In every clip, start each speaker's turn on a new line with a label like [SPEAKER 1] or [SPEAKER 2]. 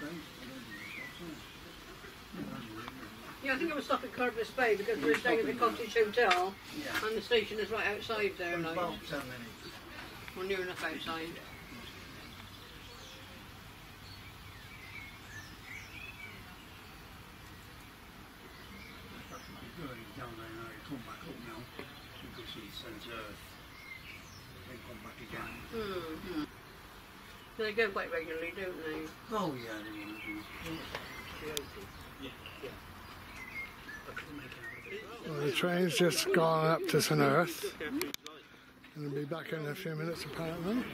[SPEAKER 1] Yeah, I think I was stuck at Carbis Bay because we were staying at the Cottage Hotel, and the station is right outside there. Like, or near enough outside. Mm-hmm. They go quite regularly, don't they?
[SPEAKER 2] Oh yeah, they
[SPEAKER 3] Well, the train's just gone up to St Earth, and it'll be back in a few minutes apparently.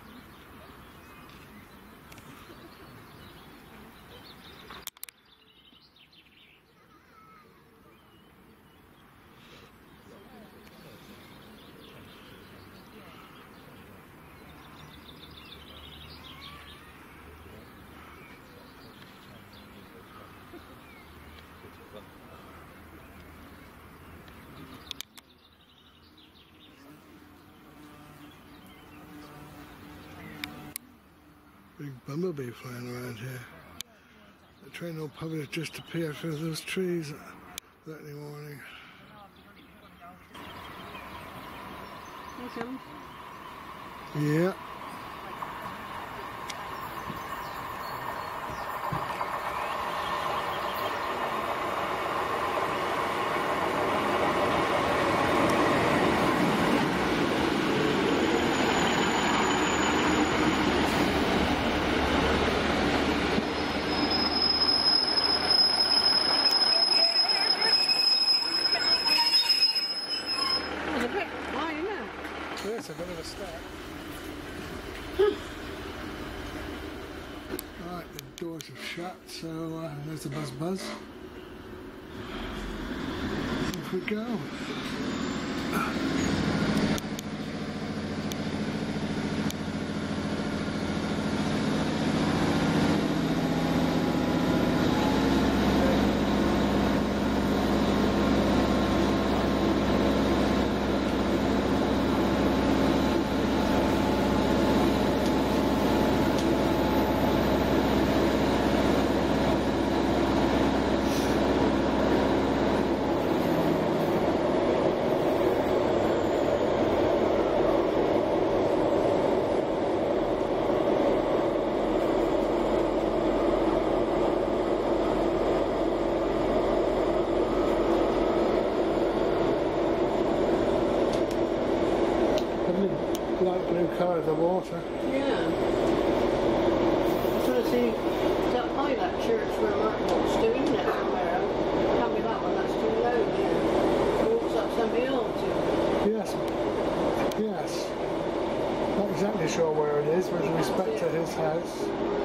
[SPEAKER 3] Big bumblebee flying around here. The train will probably just appear through those trees without any warning. Yeah. It's a bit of a step. Right, the doors are shut, so there's the buzz buzz. Off we go. Light blue colour of the water.
[SPEAKER 1] Yeah. I'm trying to see that Highlight Church where Martin walks to, isn't it? Somewhere else. Can't be that one, that's too low, yeah. He walks up some hill too.
[SPEAKER 3] Yes. Yes. Not exactly sure where it is with respect to his house.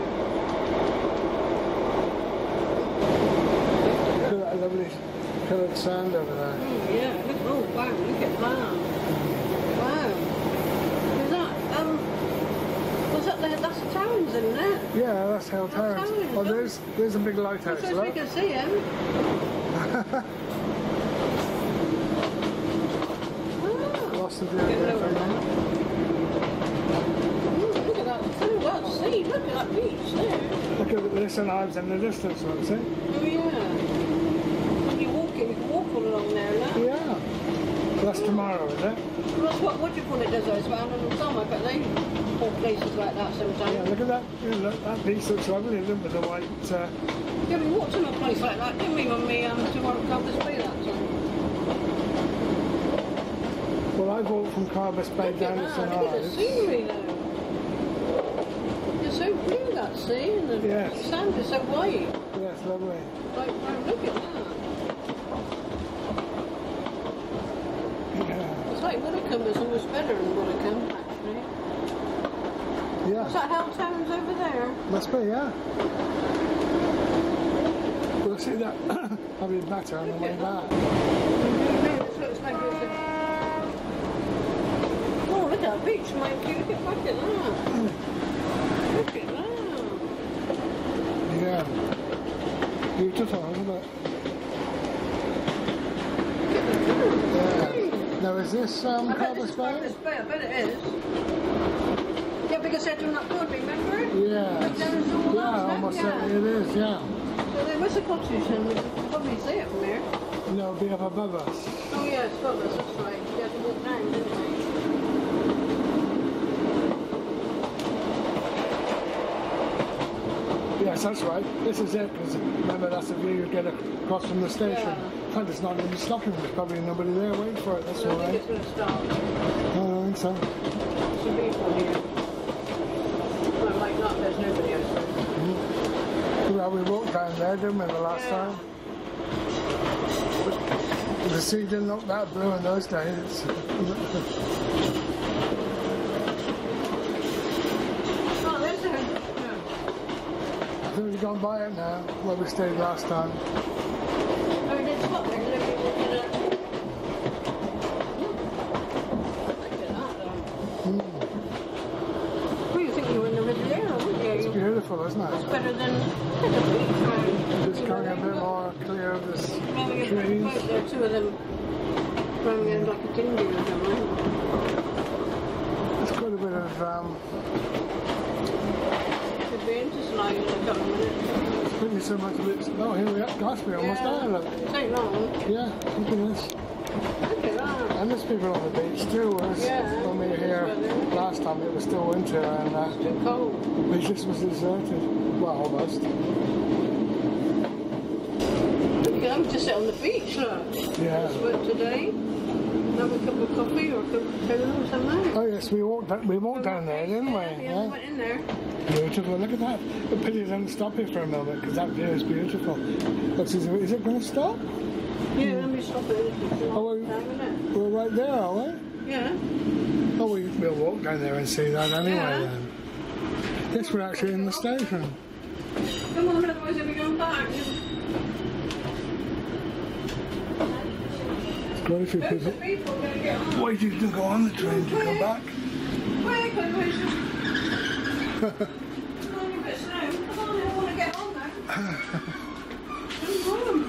[SPEAKER 3] Look at that lovely coloured sand over there.
[SPEAKER 1] Yeah, look, oh wow, look at that. Wow. That's the Towns, isn't it?
[SPEAKER 3] Yeah, that's Hill Terrace. Oh, there's a big lighthouse.
[SPEAKER 1] So we can see him.
[SPEAKER 3] Lost the view.
[SPEAKER 1] Look at that. Oh, well, see, look at that beach there.
[SPEAKER 3] Look at this and Ives in the distance, won't see?
[SPEAKER 1] Oh, yeah. When you can walk all along there now.
[SPEAKER 3] Yeah. That's tomorrow, is it?
[SPEAKER 1] Well, what do you call it, does it? It's around in the summer, but they all places like that sometimes.
[SPEAKER 3] Yeah, look at that. Look, that beach looks lovely, doesn't it, with the white...
[SPEAKER 1] Yeah, we walked in a place like that, didn't we, when we tomorrow Carbis Bay that time?
[SPEAKER 3] Well, I walked from Carbis Bay down to St
[SPEAKER 1] Ives. Look at the scenery, though. It's so blue, that sea, and the sand is so white.
[SPEAKER 3] Yes, lovely.
[SPEAKER 1] Like, wow, look at that. It's like Woodacombe is almost better than Woodacombe, actually.
[SPEAKER 3] Yeah.
[SPEAKER 1] Is that Hill Towns over there?
[SPEAKER 3] Must be, yeah. We'll see that probably better on the way back.
[SPEAKER 1] This looks like it's a... Oh, look at that beach, Mikey. Look at that. Look at that.
[SPEAKER 3] Yeah. Beautiful, isn't it? Yeah. Now, is this Carbis Bay?
[SPEAKER 1] Carbis Bay, I bet it is. Yeah, but Big I said you're not good, remember?
[SPEAKER 3] Yeah.
[SPEAKER 1] But there was all
[SPEAKER 3] Yeah, almost certainly it is, yeah.
[SPEAKER 1] So there was a cottage and we could probably see it from here.
[SPEAKER 3] No, it'll be up above us.
[SPEAKER 1] Oh yes, above us, that's right. We had to walk down, didn't we?
[SPEAKER 3] Yes, that's right. This is it, because remember that's the view you get across from the station.
[SPEAKER 1] Yeah.
[SPEAKER 3] And it's not going to be stopping. There's probably nobody there waiting for it. That's all
[SPEAKER 1] I think
[SPEAKER 3] right.
[SPEAKER 1] it's going to start.
[SPEAKER 3] I don't think so.
[SPEAKER 1] There's some people here. Well, it might not, there's nobody else.
[SPEAKER 3] Well, we walked down there, didn't we, the last time? But the sea didn't look that blue in those days.
[SPEAKER 1] Oh, there's a...
[SPEAKER 3] I think we've gone by it now, where we stayed last time.
[SPEAKER 1] Oh, we did stop there, because we walked in a... Look at that, though. Well, you think you were in the Riviera, wouldn't you?
[SPEAKER 3] It's beautiful, isn't
[SPEAKER 1] It's
[SPEAKER 3] it?
[SPEAKER 1] better than the beach road.
[SPEAKER 3] Just going a bit more clear of this
[SPEAKER 1] Maybe if
[SPEAKER 3] trees.
[SPEAKER 1] there are two of them running in like a dinghy or something.
[SPEAKER 3] There's quite a bit of
[SPEAKER 1] Could be interesting like in a couple of minutes.
[SPEAKER 3] pretty so much of it. Oh, here we are. Gosh, we're almost there, look.
[SPEAKER 1] It take long.
[SPEAKER 3] Yeah, look at this.
[SPEAKER 1] Look at that.
[SPEAKER 3] And there's people on the beach too, whereas
[SPEAKER 1] Yeah.
[SPEAKER 3] when we were here last time it was still winter and
[SPEAKER 1] Too cold.
[SPEAKER 3] the beach was deserted. Well, almost.
[SPEAKER 1] You can just sit on the beach, look.
[SPEAKER 3] Yeah.
[SPEAKER 1] Let's work today. Have a cup of coffee or a cup of cola or something.
[SPEAKER 3] Oh yes, we walked down there, didn't we?
[SPEAKER 1] Yeah, we went in there.
[SPEAKER 3] Beautiful. Look at that. The pity it doesn't stop here for a moment because that view is beautiful. Look, is it going to stop?
[SPEAKER 1] Yeah, let me stop it. It's a
[SPEAKER 3] Oh,
[SPEAKER 1] long time, isn't it?
[SPEAKER 3] We're right there, are we?
[SPEAKER 1] Yeah.
[SPEAKER 3] Oh, we'll walk down there and see that anyway
[SPEAKER 1] Yeah.
[SPEAKER 3] then. Yes, we're actually in the station.
[SPEAKER 1] Come on, otherwise we'll be going back.
[SPEAKER 3] Quite a few
[SPEAKER 1] Loads
[SPEAKER 3] people
[SPEAKER 1] of people are going to get on.
[SPEAKER 3] waiting to go on the train to come back.
[SPEAKER 1] Quick, come on, a bit slow. Come on, I want to get on now. Come on.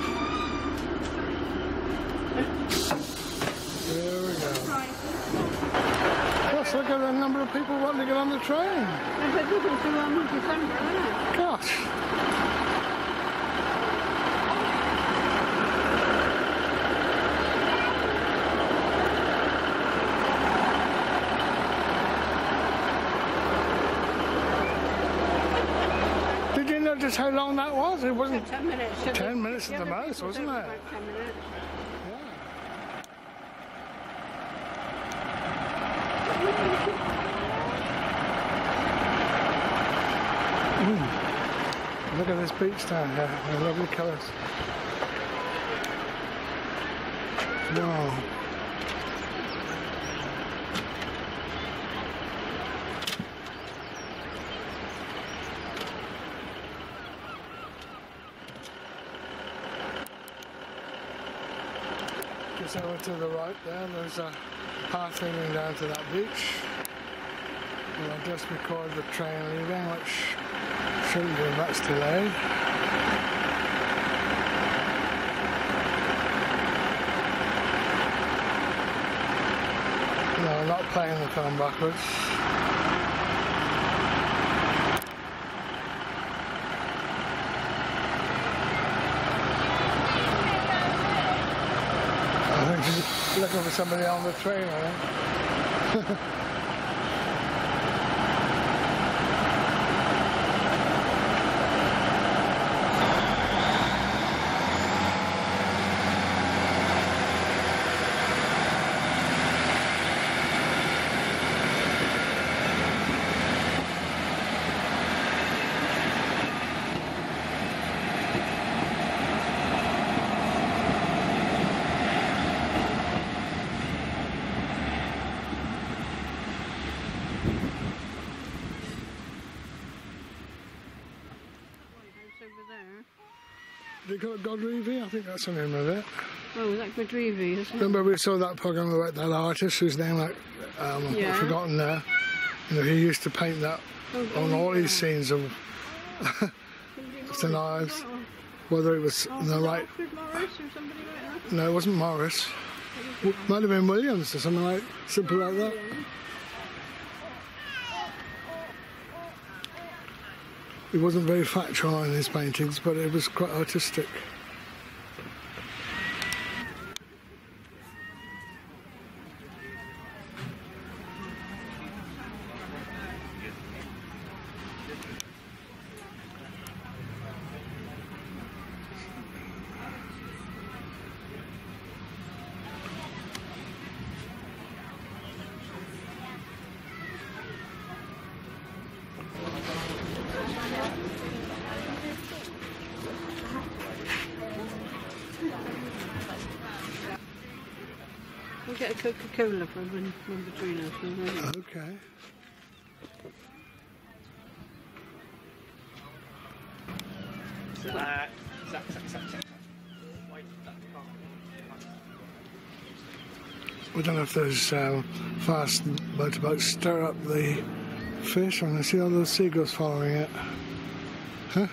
[SPEAKER 3] There we go. Gosh, look at the number of people wanting to get on the train.
[SPEAKER 1] I said, this is December, isn't it?
[SPEAKER 3] Gosh. Did you notice how long that was? It wasn't
[SPEAKER 1] 10 minutes.
[SPEAKER 3] 10 minutes at the most, wasn't it?
[SPEAKER 1] About 10 minutes.
[SPEAKER 3] Look at this beach down here, the lovely colours. Wow. Just over to the right there's a path leading down to that beach. And I just recorded the train leaving, which shouldn't be much delayed. No, I'm not playing the film backwards. I think she's looking for somebody on the train, I think.
[SPEAKER 1] Over there.
[SPEAKER 3] They call it Godrevy? I think that's the name of it.
[SPEAKER 1] Oh, is that Godrevy, isn't it?
[SPEAKER 3] Remember we saw that programme about that artist whose name I've
[SPEAKER 1] Yeah.
[SPEAKER 3] forgotten now. You know, he used to paint that on all these scenes of the knives. Whether it was the right...
[SPEAKER 1] Alfred Morris or somebody like that?
[SPEAKER 3] No, it wasn't Morris. Might have been Williams or something like simple like that. He wasn't very factual in his paintings, but it was quite artistic.
[SPEAKER 1] We'll get a Coca-Cola for one between us.
[SPEAKER 3] Okay. I don't know if those fast motorboats stir up the fish, and I see all those seagulls following it. Huh?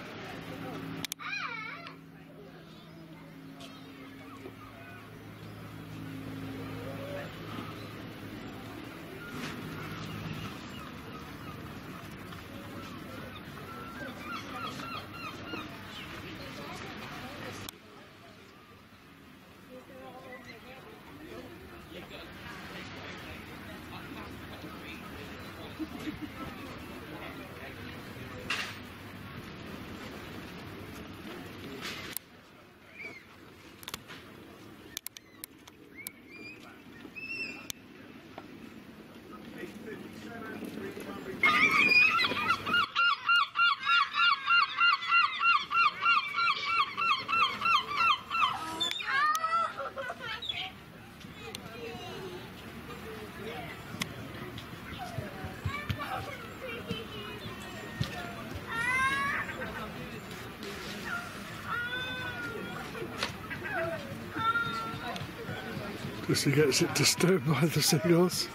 [SPEAKER 3] Because he gets it disturbed by the seagulls.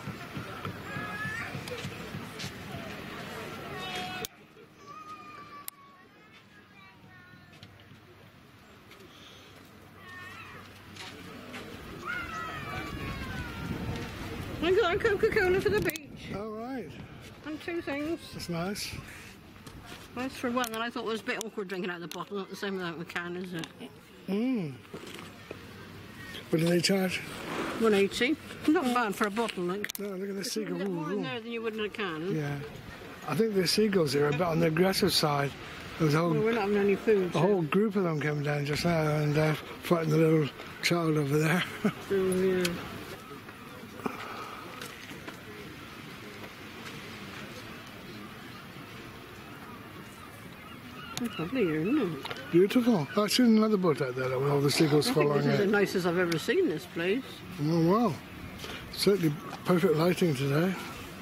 [SPEAKER 1] I got a Coca-Cola for the beach.
[SPEAKER 3] All right.
[SPEAKER 1] And two things.
[SPEAKER 3] That's nice.
[SPEAKER 1] That's for one that I thought was a bit awkward drinking out of the bottle. Not the same without a can, is it?
[SPEAKER 3] Mm. What do they charge?
[SPEAKER 1] $1.80. Not bad for a bottle, like.
[SPEAKER 3] No, look at the seagull.
[SPEAKER 1] There's more in there than you would in a can.
[SPEAKER 3] Yeah. I think the seagulls here are a bit on the aggressive side. There was a whole,
[SPEAKER 1] Well, we're not having any food.
[SPEAKER 3] a whole group of them came down just now, and fighting the little child over there.
[SPEAKER 1] Yeah. That's lovely here, isn't it?
[SPEAKER 3] Beautiful. I've seen another boat out there with all the seagulls
[SPEAKER 1] I think
[SPEAKER 3] following
[SPEAKER 1] this is the
[SPEAKER 3] it.
[SPEAKER 1] nicest I've ever seen this place.
[SPEAKER 3] Oh, wow. Certainly perfect lighting today.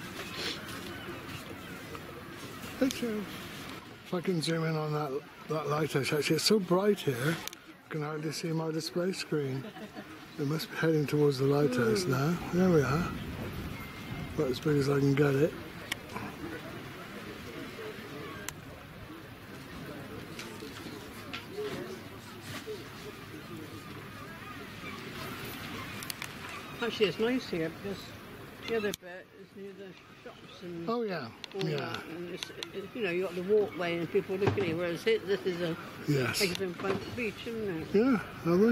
[SPEAKER 3] If I can zoom in on that lighthouse, actually, it's so bright here, I can hardly see my display screen. We must be heading towards the lighthouse now. There we are. About as big as I can get it.
[SPEAKER 1] Actually, it's nice here because the other bit is near the shops and
[SPEAKER 3] Oh, yeah.
[SPEAKER 1] all
[SPEAKER 3] Yeah.
[SPEAKER 1] that. And you know, you got the walkway and people looking at you, whereas this is a
[SPEAKER 3] Yes.
[SPEAKER 1] exit front beach, isn't it?
[SPEAKER 3] Yeah, lovely.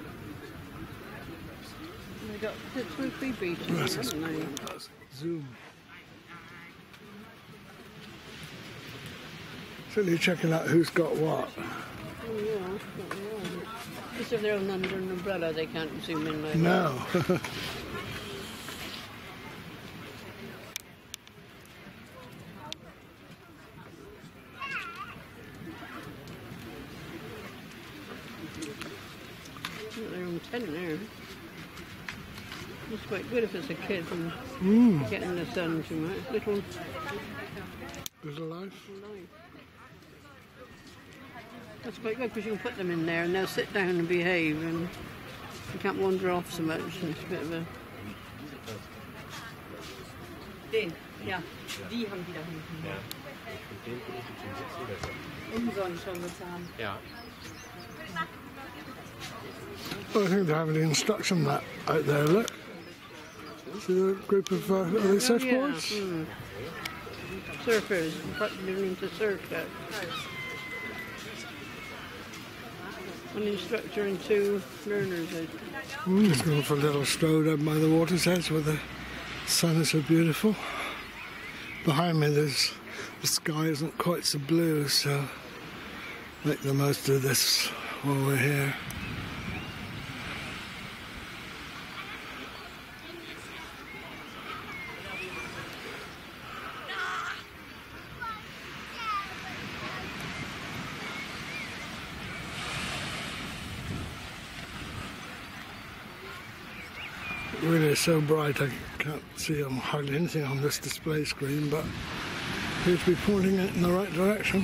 [SPEAKER 1] They've got 2 or 3 beaches,
[SPEAKER 3] Yes,
[SPEAKER 1] here, haven't they?
[SPEAKER 3] Zoom. Certainly checking out who's got what.
[SPEAKER 1] Oh, yeah. Just if they're under an umbrella, they can't zoom in like that.
[SPEAKER 3] No.
[SPEAKER 1] Their own tent there. It's quite good if it's a kid and getting the sun too much. Little
[SPEAKER 3] Little life.
[SPEAKER 1] life. That's quite good because you can put them in there and they'll sit down and behave and you can't wander off so much. It's a bit of a...
[SPEAKER 2] Den, ja. Die haben die da hinten.
[SPEAKER 4] Ja.
[SPEAKER 2] Umsonst schon getan.
[SPEAKER 4] Ja.
[SPEAKER 3] Well, I think they have an instruction map out there, look. See the group of are they surfboards?
[SPEAKER 1] Yeah. surfers, practically learning to surf there. An instructor and 2 learners.
[SPEAKER 3] Just going for a little stroll down by the water's edge where the sun is so beautiful. Behind me the sky isn't quite so blue, so make the most of this while we're here. It really is so bright I can't see hardly anything on this display screen, but it appears to be pointing it in the right direction.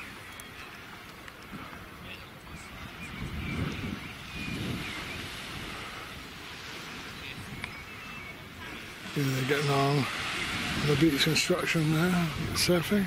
[SPEAKER 3] Yeah, they're getting on the beach construction now, surfing.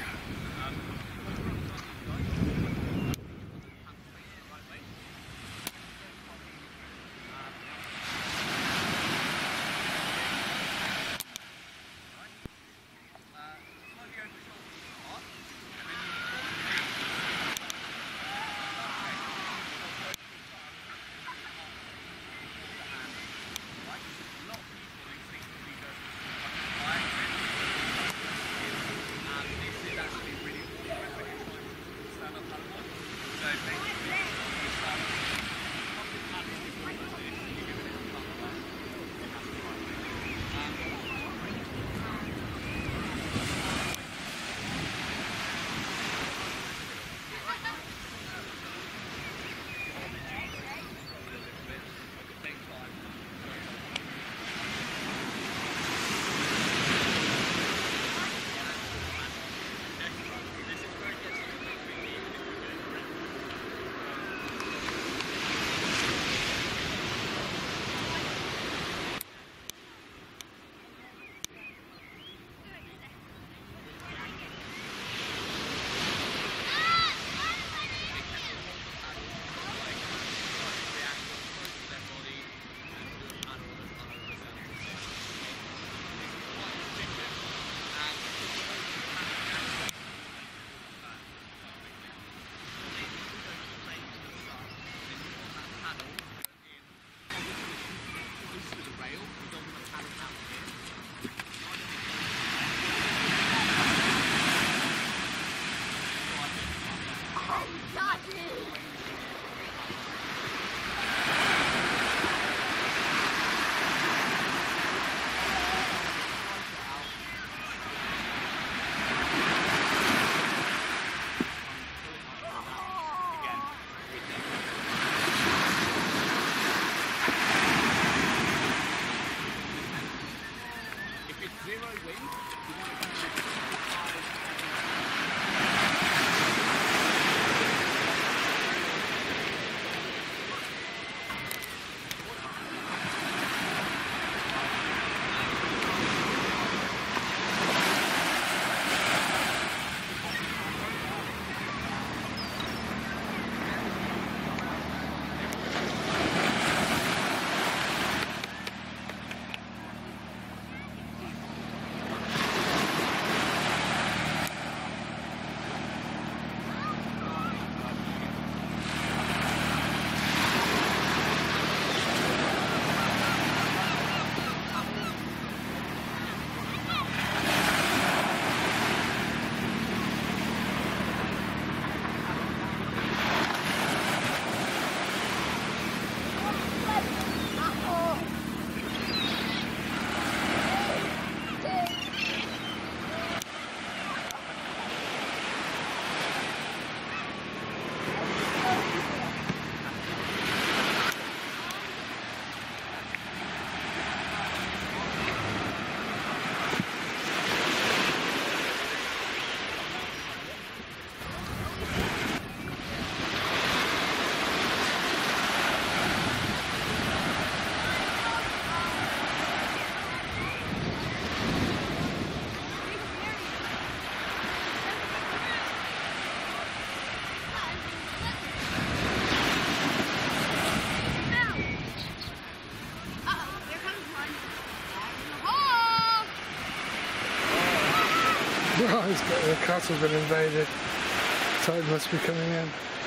[SPEAKER 3] Oh, the castle's been invaded. Tide must be coming in.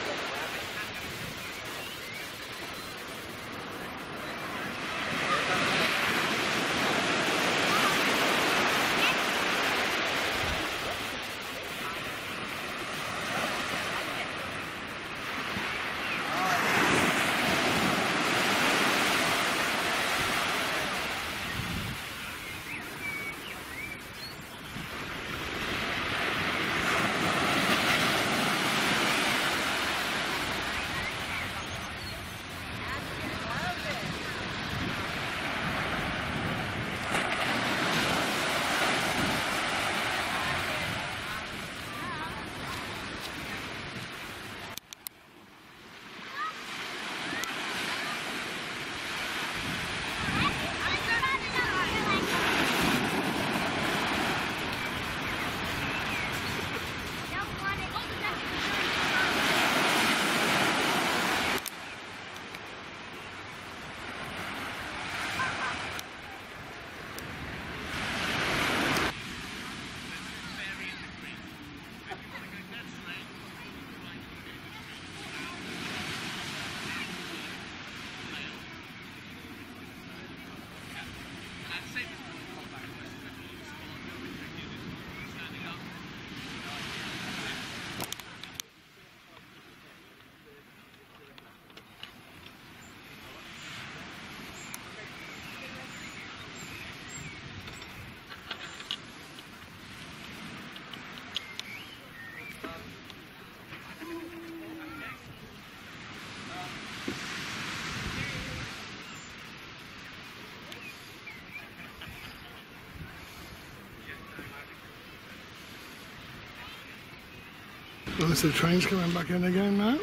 [SPEAKER 3] Notice the train's coming back in again now.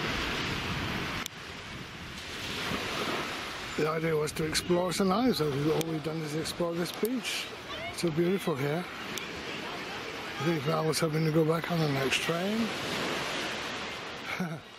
[SPEAKER 3] The idea was to explore St Ives, so all we've done is explore this beach. It's so beautiful here. I think Val was hoping to go back on the next train.